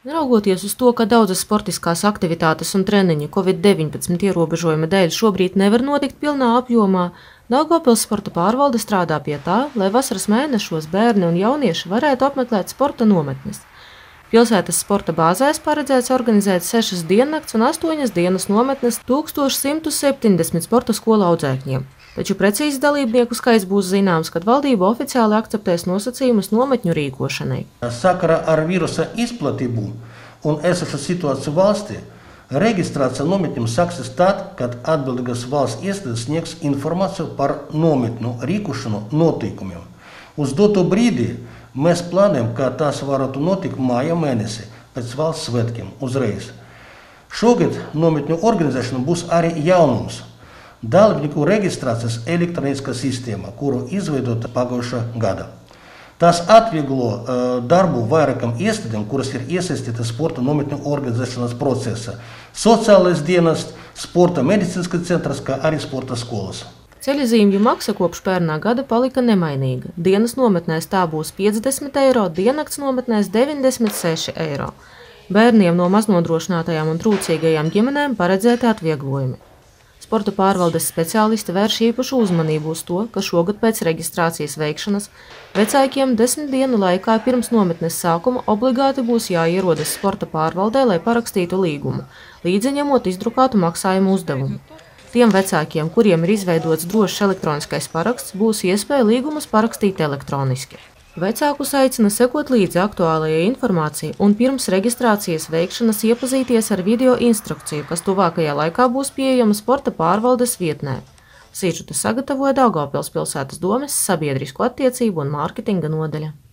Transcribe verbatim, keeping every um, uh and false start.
Neraugoties uz to, ka daudzas sportiskās aktivitātes un treniņi Covid deviņpadsmit ierobežojuma dēļ šobrīd nevar notikt pilnā apjomā, Daugavpils sporta pārvalde strādā pie tā, lai vasaras mēnešos bērni un jaunieši varētu apmeklēt sporta nometnes. Pilsētas sporta bāzēs paredzēts organizēt sešas diennakts un astoņas dienas nometnes tūkstoš simt septiņdesmit sporta skolu audzēkņiem. Taču precīzi dalībnieku skaits būs zināms, kad valdība oficiāli akceptēs nosacījumus nometņu rīkošanai. Sakarā ar vīrusa izplatību un esošo situāciju valstī reģistrācija nometņiem sāksies tad, kad atbildīgās valsts iestādes sniegs informāciju par nometņu rīkošanu noteikumiem. Uz doto brīdi mēs plānojam, ka tas varētu notikt māja mēnesī pēc valsts svētkiem uzreiz. Šogad nometņu organizēšana būs arī jaunums. Dalībnieku reģistrācijas elektroniskā sistēma, kuru izveidota pagājušā gada. Tas atvieglo uh, darbu vairākam iestādēm, kuras ir iesaistītas sporta nometņu organizēšanas procesā. Sociālais dienests, sporta medicīniskais centrs, kā arī sporta skolas. Ceļazīmju maksa kopš pērnā gada palika nemainīga. Dienas nometnēs tā būs piecdesmit eiro, diennakts nometnēs deviņdesmit seši eiro. Bērniem no maznodrošinātajām un trūcīgajām ģimenēm paredzēti atvieglojumi. Sporta pārvaldes speciālisti vērš īpašu uzmanību uz to, ka šogad pēc reģistrācijas veikšanas vecākiem desmit dienu laikā pirms nometnes sākuma obligāti būs jāierodas sporta pārvaldē, lai parakstītu līgumu, līdzi ņemot izdrukātu maksājumu uzdevumu. Tiem vecākiem, kuriem ir izveidots drošs elektroniskais paraksts, būs iespēja līgumus parakstīt elektroniski. Vecākus aicina sekot līdzi aktuālajai informācijai un pirms reģistrācijas veikšanas iepazīties ar video instrukciju, kas tuvākajā laikā būs pieejama sporta pārvaldes vietnē. Sižetu sagatavoja Daugavpils pilsētas domes sabiedrisko attiecību un mārketinga nodaļa.